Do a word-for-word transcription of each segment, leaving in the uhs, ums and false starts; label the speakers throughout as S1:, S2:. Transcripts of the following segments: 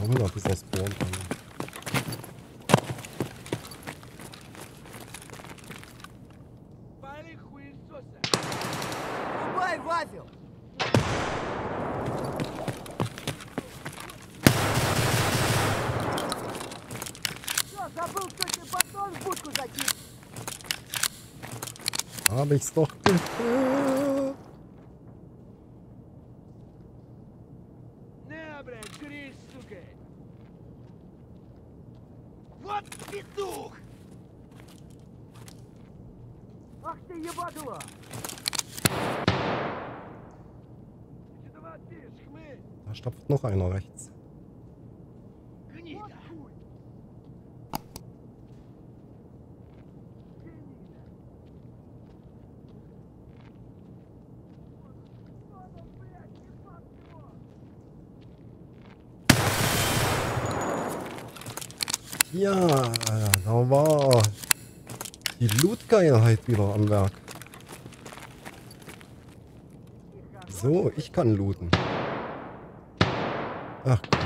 S1: hundert dieser Spawn. Hab ich's doch gehört.
S2: На, блядь, жри, сука! Вот петух! Ах ты ебанула!
S1: Da stopft noch einer rechts. Ja, da war die Loot-Geilheit wieder am Werk. So, ich kann looten. Ach komm.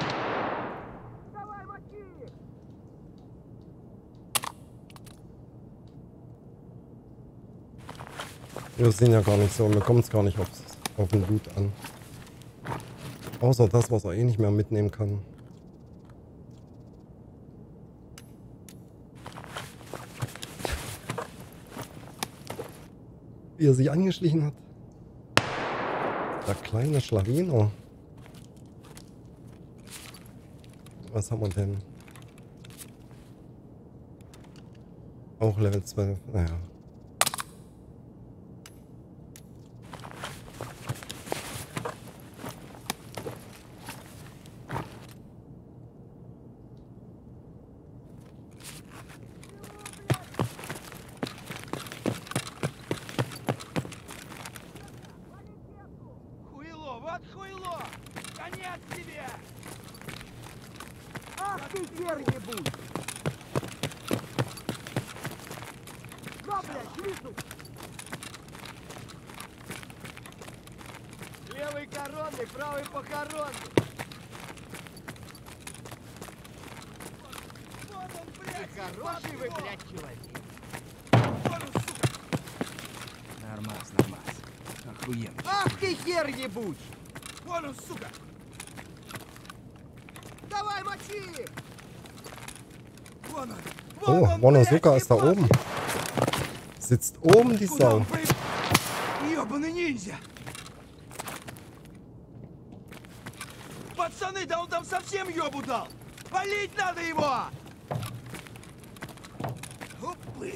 S1: Wir sind ja gar nicht so, mir kommt es gar nicht aufs, auf den Loot an. Außer das, was er eh nicht mehr mitnehmen kann. Wie er sich angeschlichen hat. Der kleine Schlawiner. Was haben wir denn? Auch Level zwölf. Naja.
S2: Вот хуйло! Конец тебе! Ах ты хер-нибудь! На, блядь, шлицу! Левый коронный, правый похоронный! Вот он, блядь! Ты хороший вы, блядь, человек! Вот он, сука! Нормас, нормас. Охуенно. Ах ты хер-нибудь! Вон он, сука! Давай, мочи! Вон он!
S1: Oh, Wonosuka ist da oben. Sitzt oben die Sau.
S2: Ёбаный ниндзя! Пацаны, да он там совсем ёбу дал! Валить надо его! Опы!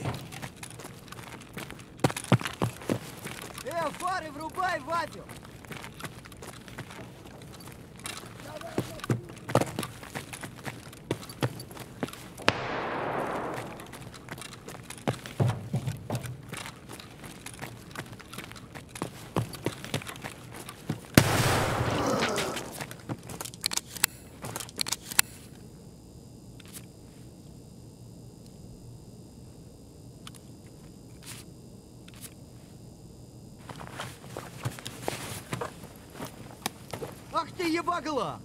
S2: Э, фары врубай, Ватю! Ах ты ебагла!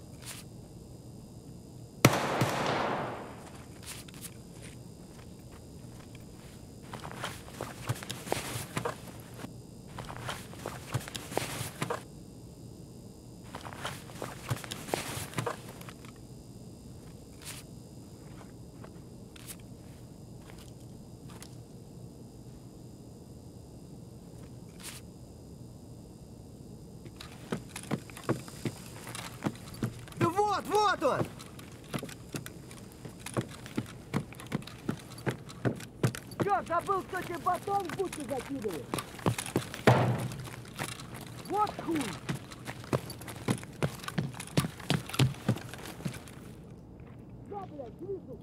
S2: Вот, вот он! Чё, забыл, кто тебе батон в буту закидывает? Вот хуй! Да, блядь, вижу!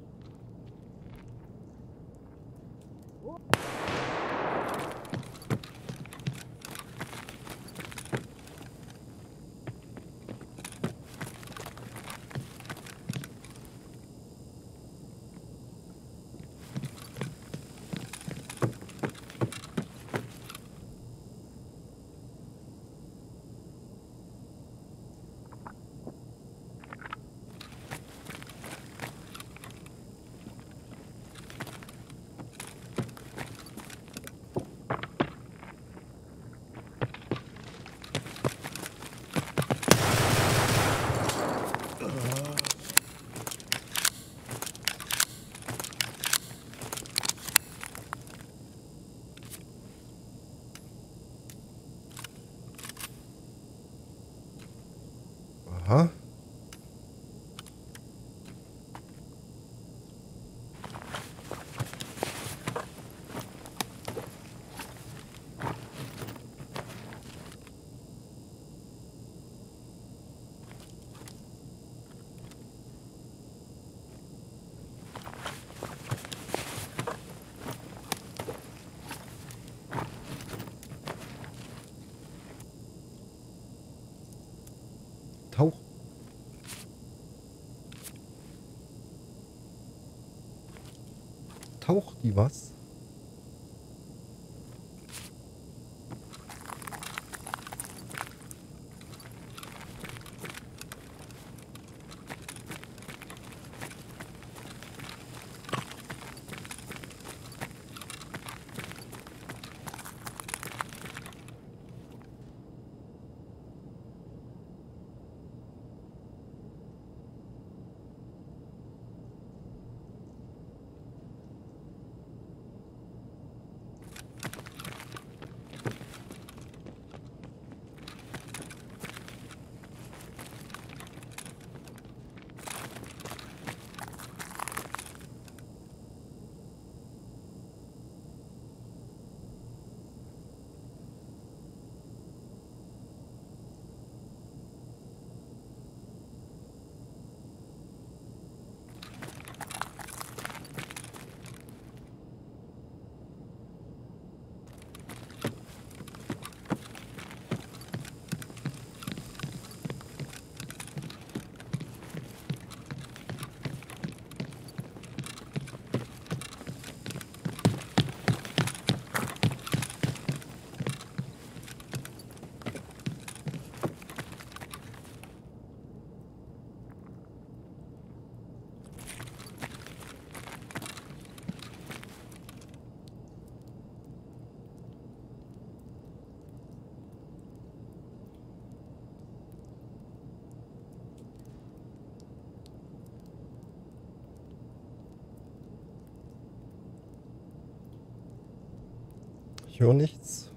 S1: taucht die was? Ich höre nichts.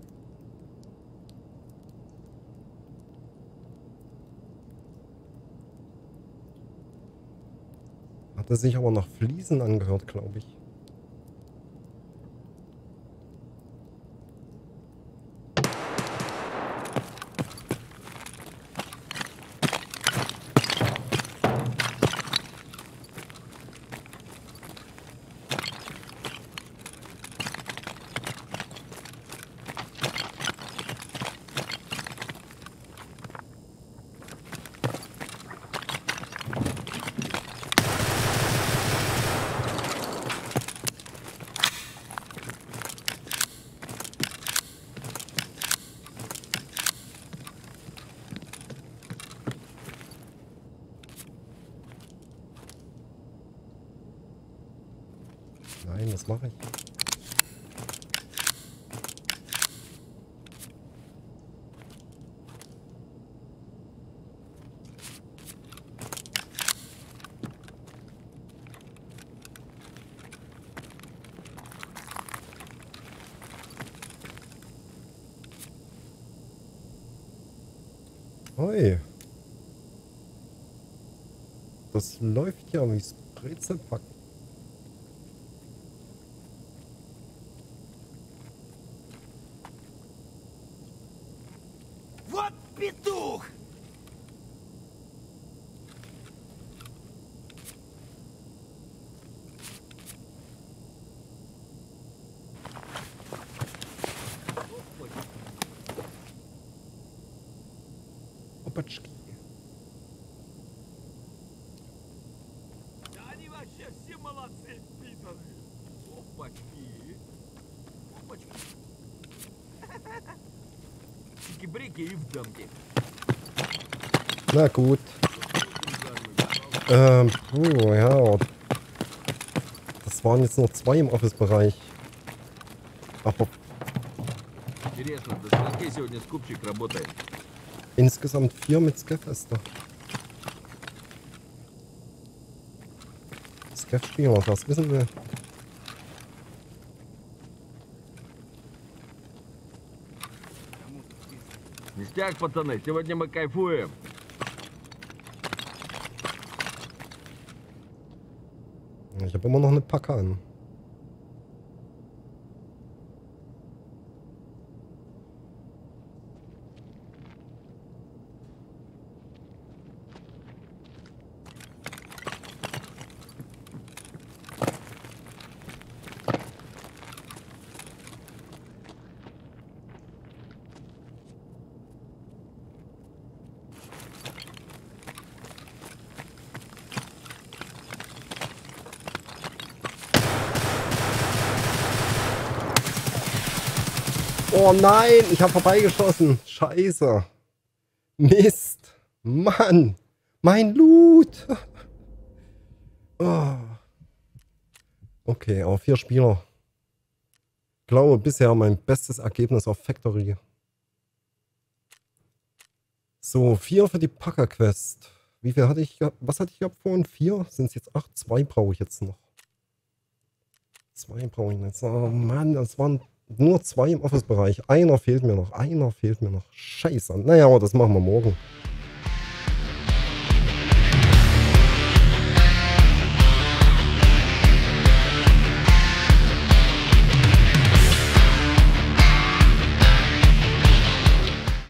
S1: Hatte sich aber nach Fliesen angehört, glaube ich. Nein, was mache ich? Oi. Das läuft ja wie Brezelpack.
S2: Вот петух!
S1: Опачки.
S2: Да они вообще все молодцы, питаны. Опачки. Опачки. Чики-брики и в дамке.
S1: Na gut. Ähm, puh, ja. Das waren jetzt noch zwei im Office-Bereich. Aber
S2: Интересно, до скольки сегодня скупчик работает?
S1: insgesamt vier mit Scaff-Ester. Scaff-Spieler, was wissen wir?
S2: Ништяк, пацаны, сегодня мы кайфуем.
S1: Ich habe immer noch eine Packe an. Oh nein, ich habe vorbeigeschossen. Scheiße. Mist. Mann. Mein Loot. Oh. Okay, aber vier Spieler. Ich glaube, bisher mein bestes Ergebnis auf Factory. So, vier für die Packer-Quest. Wie viel hatte ich gehabt? Was hatte ich gehabt vorhin? Vier? Sind es jetzt acht? Zwei brauche ich jetzt noch. Zwei brauche ich jetzt. Oh Mann, das waren nur zwei im Office-Bereich. Einer fehlt mir noch. Einer fehlt mir noch. Scheiße. Naja, aber das machen wir morgen.